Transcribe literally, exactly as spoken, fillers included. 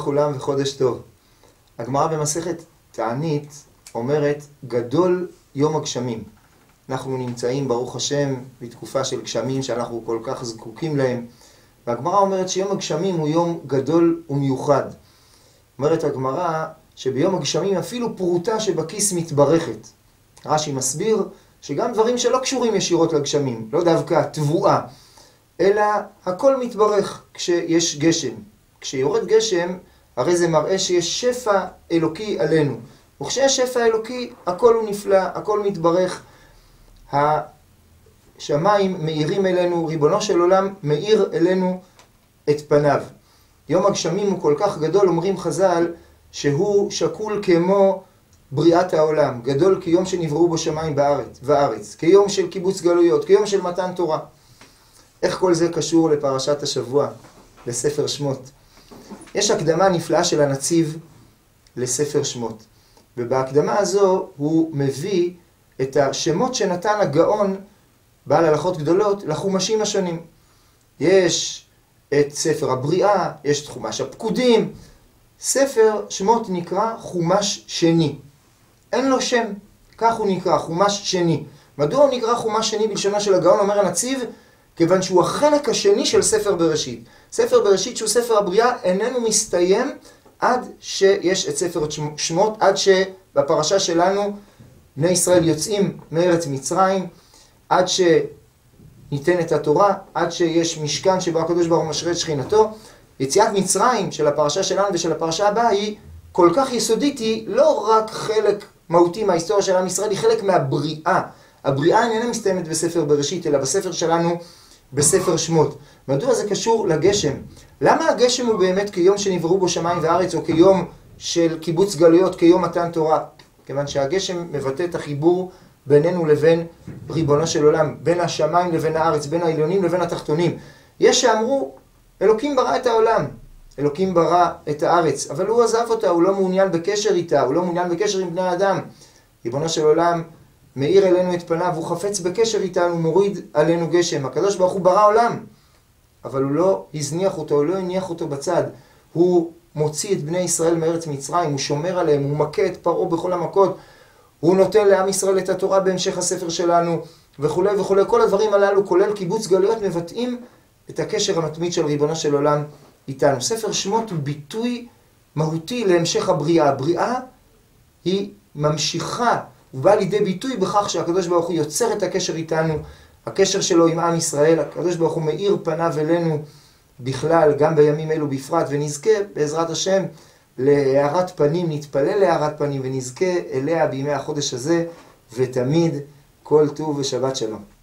לכולם וחודש טוב. הגמרא במסכת תענית אומרת, גדול יום הגשמים. אנחנו נמצאים, ברוך השם, בתקופה של גשמים שאנחנו כל כך זקוקים להם. והגמרא אומרת שיום הגשמים הוא יום גדול ומיוחד. אומרת הגמרא שביום הגשמים אפילו פרוטה שבכיס מתברכת. רש"י מסביר שגם דברים שלא קשורים ישירות לגשמים, לא דווקא תבואה, אלא הכל מתברך כשיש גשם. כשיורד גשם, הרי זה מראה שיש שפע אלוקי עלינו. וכשיש שפע אלוקי, הכל הוא נפלא, הכל מתברך. השמיים מאירים אלינו, ריבונו של עולם מאיר אלינו את פניו. יום הגשמים הוא כל כך גדול, אומרים חז"ל, שהוא שקול כמו בריאת העולם. גדול כיום שנבראו בו שמיים בארץ, בארץ, כיום של קיבוץ גלויות, כיום של מתן תורה. איך כל זה קשור לפרשת השבוע, לספר שמות? יש הקדמה נפלאה של הנציב לספר שמות. ובהקדמה הזו הוא מביא את השמות שנתן הגאון, בעל הלכות גדולות, לחומשים השונים. יש את ספר הבריאה, יש את חומש הפקודים. ספר שמות נקרא חומש שני. אין לו שם, כך הוא נקרא, חומש שני. מדוע הוא נקרא חומש שני בלשונו של הגאון? אומר הנציב, כיוון שהוא החלק השני של ספר בראשית. ספר בראשית שהוא ספר הבריאה איננו מסתיים עד שיש את ספר שמות, עד שבפרשה שלנו בני ישראל יוצאים מארץ מצרים, עד שניתן את התורה, עד שיש משכן שבו הקדוש ברוך הוא משרה את שכינתו. יציאת מצרים של הפרשה שלנו ושל הפרשה הבאה היא כל כך יסודית, היא לא רק חלק מהותי מההיסטוריה של עם ישראל, היא חלק מהבריאה. הבריאה איננה מסתיימת בספר בראשית, אלא בספר שלנו בספר שמות. מדוע זה קשור לגשם? למה הגשם הוא באמת כיום שנבראו בו שמיים וארץ, או כיום של קיבוץ גלויות, כיום מתן תורה? כיוון שהגשם מבטא את החיבור בינינו לבין ריבונו של עולם, בין השמיים לבין הארץ, בין העליונים לבין התחתונים. יש שאמרו, אלוקים ברא את העולם, אלוקים ברא את הארץ, אבל הוא עזב אותה, הוא לא מעוניין בקשר איתה, הוא לא מעוניין בקשר עם בני האדם. ריבונו של עולם מאיר אלינו את פניו, הוא חפץ בקשר איתנו, מוריד עלינו גשם. הקדוש ברוך הוא ברא עולם, אבל הוא לא הזניח אותו, הוא לא הניח אותו בצד. הוא מוציא את בני ישראל מארץ מצרים, הוא שומר עליהם, הוא מכה את פרעה בכל המכות, הוא נותן לעם ישראל את התורה בהמשך הספר שלנו, וכו' וכו'. כל הדברים הללו, כולל קיבוץ גלויות, מבטאים את הקשר המתמיד של ריבונו של עולם איתנו. ספר שמות הוא ביטוי מהותי להמשך הבריאה. הבריאה היא ממשיכה, הוא בא לידי ביטוי בכך שהקדוש ברוך הוא יוצר את הקשר איתנו, הקשר שלו עם עם ישראל. הקדוש ברוך הוא מאיר פניו אלינו בכלל, גם בימים אלו בפרט, ונזכה בעזרת השם להארת פנים, נתפלל להארת פנים ונזכה אליה בימי החודש הזה, ותמיד כל טוב ושבת שלום.